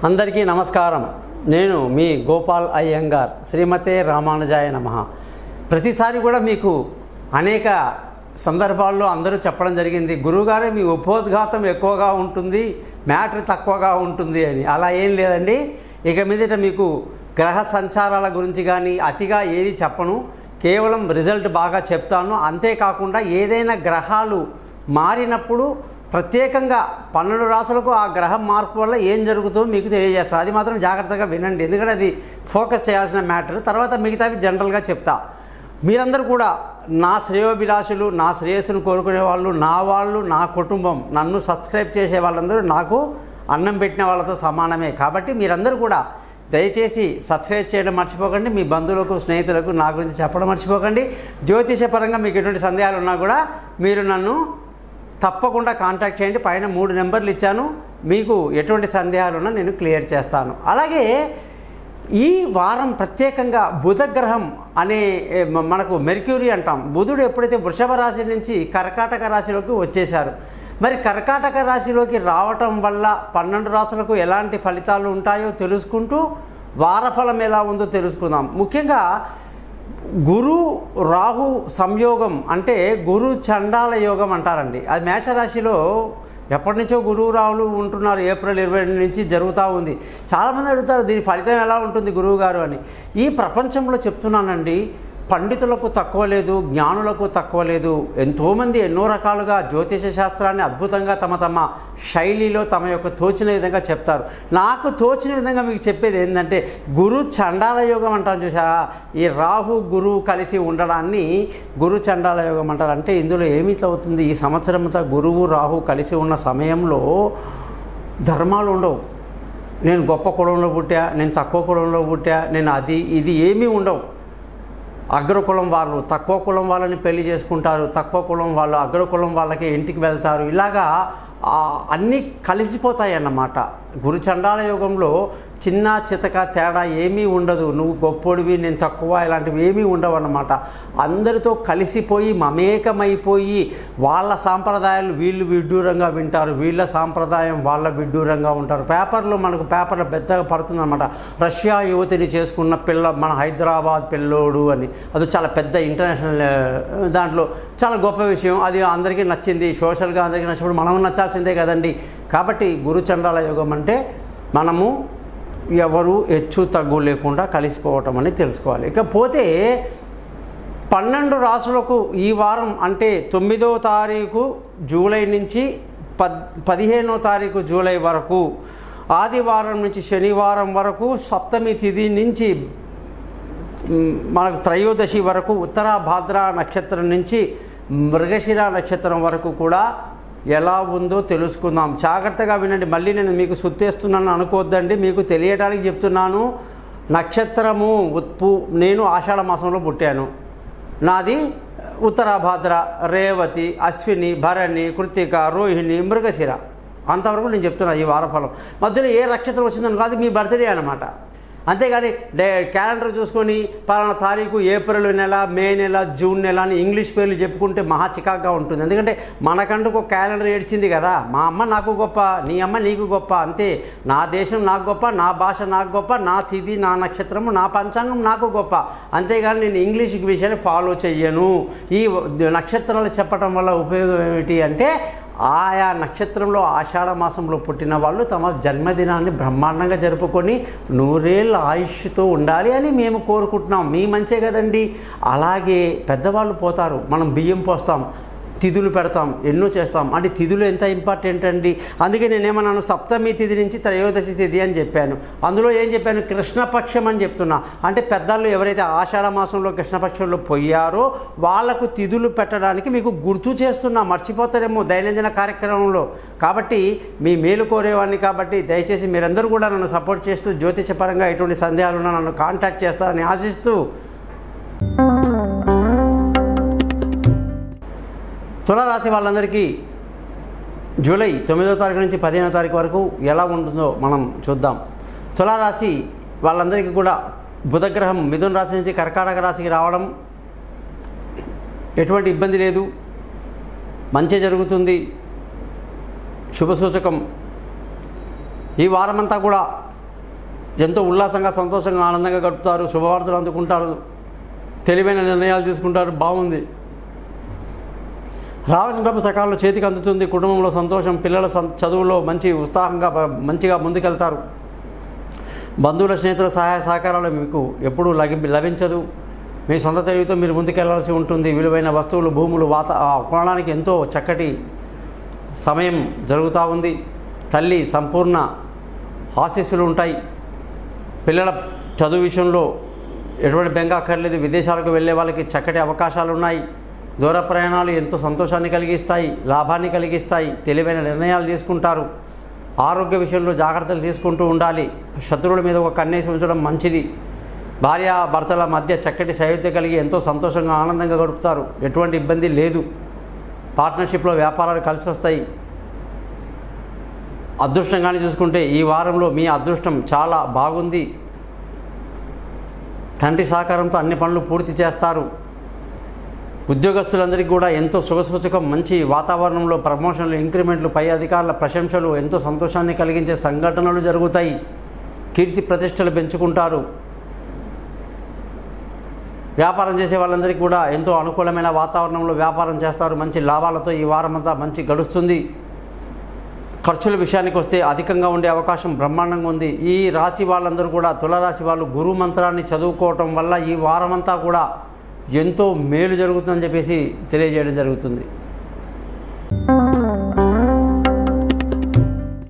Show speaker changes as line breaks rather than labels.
అందరికీ నమస్కారం. నేను మీ గోపాల్ అయ్యంగార్. శ్రీమతే రామానుజాయ నమః. ప్రతిసారి కూడా మీకు అనేక సందర్భాల్లో అందరూ చెప్పడం జరిగింది, గురువుగారే మీ ఉపోద్ఘాతం ఎక్కువగా ఉంటుంది, మ్యాటర్ తక్కువగా ఉంటుంది అని. అలా ఏం లేదండి. ఇక మీదట మీకు గ్రహ సంచారాల గురించి కానీ అతిగా ఏది చెప్పను, కేవలం రిజల్ట్ బాగా చెప్తాను. అంతేకాకుండా ఏదైనా గ్రహాలు మారినప్పుడు ప్రత్యేకంగా 12 రాశులకు ఆ గ్రహం మార్పు వల్ల ఏం జరుగుతుందో మీకు తెలియజేస్తాను. అది మాత్రం జాగ్రత్తగా వినండి, ఎందుకంటే అది ఫోకస్ చేయాల్సిన మ్యాటర్. తర్వాత మిగతావి జనరల్గా చెప్తా. మీరందరూ కూడా నా శ్రేయోభిలాషులు, నా శ్రేయస్సును కోరుకునే వాళ్ళు, నా కుటుంబం, నన్ను సబ్స్క్రైబ్ చేసే వాళ్ళందరూ నాకు అన్నం పెట్టిన వాళ్ళతో సమానమే. కాబట్టి మీరందరూ కూడా దయచేసి సబ్స్క్రైబ్ చేయడం మర్చిపోకండి. మీ బంధువులకు, స్నేహితులకు నా గురించి చెప్పడం మర్చిపోకండి. జ్యోతిషపరంగా మీకు ఎటువంటి సందేహాలు ఉన్నా కూడా మీరు నన్ను తప్పకుండా కాంటాక్ట్ చేయండి. పైన 3 నెంబర్లు ఇచ్చాను. మీకు ఎటువంటి సందేహాలు ఉన్నా నేను క్లియర్ చేస్తాను. అలాగే ఈ వారం ప్రత్యేకంగా బుధగ్రహం అనే మనకు మెర్క్యూరీ అంటాం. బుధుడు ఎప్పుడైతే వృషభ రాశి నుంచి కర్కాటక రాశిలోకి వచ్చేశారు, మరి కర్కాటక రాశిలోకి రావటం వల్ల 12 రాశులకు ఎలాంటి ఫలితాలు ఉంటాయో తెలుసుకుంటూ వారఫలం ఎలా ఉందో తెలుసుకుందాం. ముఖ్యంగా గురు రాహు సంయోగం అంటే గురు చండాల యోగం అంటారండి. అది మేషరాశిలో ఎప్పటి నుంచో గురువు రాహులు ఉంటున్నారు. ఏప్రిల్ 22 నుంచి జరుగుతూ ఉంది. చాలామంది అడుగుతారు, దీని ఫలితం ఎలా ఉంటుంది గురువు గారు అని. ఈ ప్రపంచంలో చెప్తున్నానండి, పండితులకు తక్కువ లేదు, జ్ఞానులకు తక్కువ లేదు. ఎంతోమంది ఎన్నో రకాలుగా జ్యోతిష శాస్త్రాన్ని అద్భుతంగా తమ శైలిలో తమ యొక్క తోచిన విధంగా చెప్తారు. నాకు తోచిన విధంగా మీకు చెప్పేది ఏంటంటే, గురు చండాల యోగం అంటారు చూసా, ఈ రాహు గురువు కలిసి ఉండడాన్ని గురు చండాల యోగం అంటారు. అంటే ఇందులో ఏమిటవుతుంది, ఈ సంవత్సరంతో గురువు రాహు కలిసి ఉన్న సమయంలో ధర్మాలు ఉండవు. నేను గొప్ప కులంలో పుట్టా, నేను తక్కువ కులంలో పుట్టా, నేను అది ఇది ఏమీ ఉండవు. అగ్రకులం వాళ్ళు తక్కువ కులం వాళ్ళని పెళ్లి చేసుకుంటారు, తక్కువ కులం వాళ్ళు అగ్రకులం వాళ్ళకి ఇంటికి వెళ్తారు. ఇలాగా అన్నీ కలిసిపోతాయి అన్నమాట. గురు చండాల యోగంలో చిన్న చితక తేడా ఏమీ ఉండదు. నువ్వు గొప్పోడివి, నేను తక్కువ, ఇలాంటివి ఏమీ ఉండవు అన్నమాట. అందరితో కలిసిపోయి మమేకమైపోయి వాళ్ళ సాంప్రదాయాలు వీళ్ళు విడ్డూరంగా వింటారు, వీళ్ళ సాంప్రదాయం వాళ్ళ విడ్డూరంగా ఉంటారు. మనకు పేపర్లో పెద్దగా పడుతుందన్నమాట. రష్యా యువతిని చేసుకున్న పిల్ల మన హైదరాబాద్ పిల్లోడు అని. అది చాలా పెద్ద ఇంటర్నేషనల్ దాంట్లో చాలా గొప్ప విషయం. అది అందరికీ నచ్చింది, సోషల్గా అందరికీ నచ్చినప్పుడు మనం నచ్చాల్సిందే కదండి. కాబట్టి గురు చండాల యోగం అంటే మనము ఎవరు హెచ్చు తగ్గు లేకుండా కలిసిపోవటం అని తెలుసుకోవాలి. ఇకపోతే 12 రాశులకు ఈ వారం అంటే 9వ తారీఖు జూలై నుంచి 15వ తారీఖు జూలై వరకు, ఆదివారం నుంచి శనివారం వరకు, సప్తమి తిథి నుంచి మనకు త్రయోదశి వరకు, ఉత్తరాభాద్ర నక్షత్రం నుంచి మృగశిర నక్షత్రం వరకు కూడా ఎలా ఉందో తెలుసుకుందాం. జాగ్రత్తగా వినండి. మళ్ళీ నేను మీకు సుత్తేస్తున్నాను అనుకోవద్దండి, మీకు తెలియడానికి చెప్తున్నాను. నక్షత్రము నేను ఆషాఢ మాసంలో పుట్టాను. నాది ఉత్తరాభాద్ర, రేవతి, అశ్విని, భరణి, కృత్తిక, రోహిణి, మృగశిర. అంతవరకు నేను చెప్తున్నా ఈ వారఫలం. మధ్యలో ఏ నక్షత్రం వచ్చిందని కాదు, మీ బర్త్డే అన్నమాట. అంతేగాని క్యాలెండర్ చూసుకొని పలానా తారీఖు ఏప్రిల్ నెల, మే నెల, జూన్ నెల అని ఇంగ్లీష్ పేర్లు చెప్పుకుంటే మహా చికాగ్గా ఉంటుంది. ఎందుకంటే మనకంటూ ఒక క్యాలెండర్ ఏడ్చింది కదా. మా అమ్మ నాకు గొప్ప, నీ అమ్మ నీకు గొప్ప, అంతే. నా దేశం నాకు గొప్ప, నా భాష నాకు గొప్ప, నా తిథి, నా నక్షత్రము, నా పంచాంగం నాకు గొప్ప. అంతేగాని నేను ఇంగ్లీష్ విషయాన్ని ఫాలో చెయ్యను. ఈ నక్షత్రాలు చెప్పడం వల్ల ఉపయోగం ఏమిటి అంటే, ఆయా నక్షత్రంలో ఆషాఢ మాసంలో పుట్టిన వాళ్ళు తమ జన్మదినాన్ని బ్రహ్మాండంగా జరుపుకొని 100 ఏళ్ళ ఆయుష్తో ఉండాలి అని మేము కోరుకుంటున్నాం. మీ మంచే కదండి. అలాగే పెద్దవాళ్ళు పోతారు, మనం బియ్యం పోస్తాం, తిథులు పెడతాం, ఎన్నో చేస్తాం. అంటే తిథులు ఎంత ఇంపార్టెంట్ అండి. అందుకే నేనేమన్నాను, సప్తమి తిథి నుంచి త్రయోదశి తిథి అని చెప్పాను. అందులో ఏం చెప్పాను, కృష్ణపక్షం అని చెప్తున్నా. అంటే పెద్దలు ఎవరైతే ఆషాఢ మాసంలో కృష్ణపక్షంలో పోయారో వాళ్లకు తిథులు పెట్టడానికి మీకు గుర్తు చేస్తున్నా, మర్చిపోతారేమో దైనందిన కార్యక్రమంలో. కాబట్టి మీ మేలు కోరేవాడిని. కాబట్టి దయచేసి మీరందరూ కూడా నన్ను సపోర్ట్ చేస్తూ జ్యోతిషపరంగా ఎటువంటి సందేహాలున్నా నన్ను కాంటాక్ట్ చేస్తారని ఆశిస్తూ, తులారాశి వాళ్ళందరికీ జూలై 9వ తారీఖు నుంచి 15వ తారీఖు వరకు ఎలా ఉంటుందో మనం చూద్దాం. తులారాశి వాళ్ళందరికీ కూడా బుధగ్రహం మిథున రాశి నుంచి కర్కాటక రాశికి రావడం ఎటువంటి ఇబ్బంది లేదు, మంచి జరుగుతుంది, శుభసూచకం. ఈ వారమంతా కూడా ఎంతో ఉల్లాసంగా సంతోషంగా ఆనందంగా గడుపుతారు, శుభవార్తలు అందుకుంటారు, తెలివైన నిర్ణయాలు తీసుకుంటారు. బాగుంది. రావాల్సిన డబ్బు సకాలంలో చేతికి అందుతుంది. కుటుంబంలో సంతోషం, పిల్లల చదువులో మంచి ఉత్సాహంగా మంచిగా ముందుకెళ్తారు. బంధువుల స్నేహితుల సహాయ సహకారాలు మీకు ఎప్పుడూ లభించదు. మీ సొంత తెలివితో మీరు ముందుకెళ్లాల్సి ఉంటుంది. విలువైన వస్తువులు, భూములు కొనడానికి ఎంతో చక్కటి సమయం జరుగుతూ ఉంది. తల్లి సంపూర్ణ ఆశీస్సులు ఉంటాయి. పిల్లల చదువు విషయంలో ఎటువంటి బెంగ అక్కర్లేదు. విదేశాలకు వెళ్ళే వాళ్ళకి చక్కటి అవకాశాలు ఉన్నాయి. దూర ప్రయాణాలు ఎంతో సంతోషాన్ని కలిగిస్తాయి, లాభాన్ని కలిగిస్తాయి. తెలివైన నిర్ణయాలు తీసుకుంటారు. ఆరోగ్య విషయంలో జాగ్రత్తలు తీసుకుంటూ ఉండాలి. శత్రువుల మీద ఒక కన్నేసి ఉంచడం మంచిది. భార్యాభర్తల మధ్య చక్కటి సయోధ్య కలిగి ఎంతో సంతోషంగా ఆనందంగా గడుపుతారు. ఎటువంటి ఇబ్బంది లేదు. పార్ట్నర్షిప్లో వ్యాపారాలు కలిసి వస్తాయి. అదృష్టంగానే చూసుకుంటే ఈ వారంలో మీ అదృష్టం చాలా బాగుంది. తండ్రి సహకారంతో అన్ని పనులు పూర్తి చేస్తారు. ఉద్యోగస్తులందరికీ కూడా ఎంతో శుభసూచకం. మంచి వాతావరణంలో ప్రమోషన్లు, ఇంక్రిమెంట్లు, పై అధికారుల ప్రశంసలు, ఎంతో సంతోషాన్ని కలిగించే సంఘటనలు జరుగుతాయి. కీర్తి ప్రతిష్టలు పెంచుకుంటారు. వ్యాపారం చేసే వాళ్ళందరికీ కూడా ఎంతో అనుకూలమైన వాతావరణంలో వ్యాపారం చేస్తారు. మంచి లాభాలతో ఈ వారమంతా మంచి గడుస్తుంది. ఖర్చుల విషయానికి వస్తే అధికంగా ఉండే అవకాశం బ్రహ్మాండంగా ఉంది. ఈ రాశి వాళ్ళందరూ కూడా, తులారాశి వాళ్ళు గురు మంత్రాన్ని చదువుకోవటం వల్ల ఈ వారమంతా కూడా ఎంతో మేలు జరుగుతుందని చెప్పేసి తెలియజేయడం జరుగుతుంది.